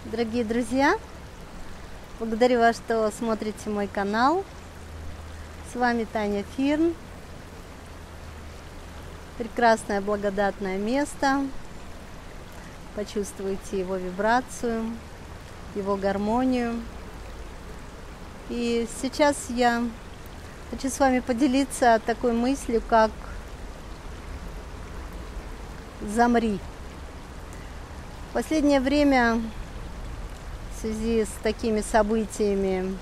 Дорогие друзья, благодарю вас, что смотрите мой канал. С вами Таня Фирн. Прекрасное благодатное место. Почувствуйте его вибрацию, его гармонию. И сейчас я хочу с вами поделиться такой мыслью, как «Замри». В последнее время в связи с такими событиями,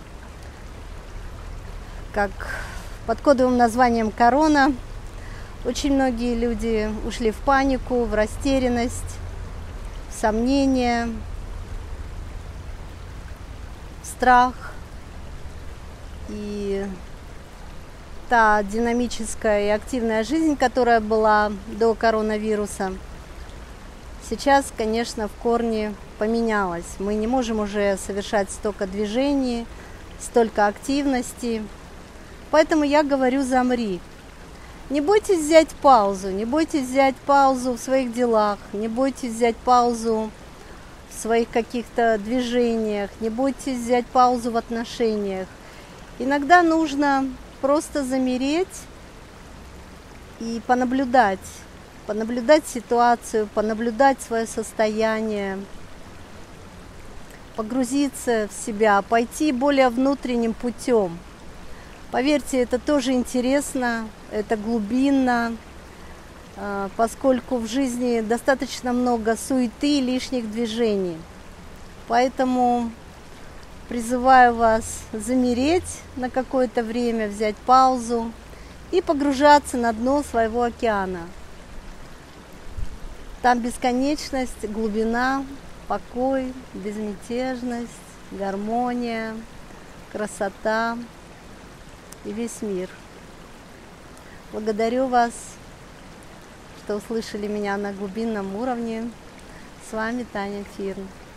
как под кодовым названием «Корона», очень многие люди ушли в панику, в растерянность, в сомнения, в страх. И та динамическая и активная жизнь, которая была до коронавируса, сейчас, конечно, в корне поменялась. Мы не можем уже совершать столько движений, столько активности. Поэтому я говорю: замри. Не бойтесь взять паузу, не бойтесь взять паузу в своих делах, не бойтесь взять паузу в своих каких-то движениях, не бойтесь взять паузу в отношениях. Иногда нужно просто замереть и понаблюдать ситуацию, понаблюдать свое состояние, погрузиться в себя, пойти более внутренним путем. Поверьте, это тоже интересно, это глубинно, поскольку в жизни достаточно много суеты и лишних движений. Поэтому призываю вас замереть на какое-то время, взять паузу и погружаться на дно своего океана. Там бесконечность, глубина, покой, безмятежность, гармония, красота и весь мир. Благодарю вас, что услышали меня на глубинном уровне. С вами Таня Фирн.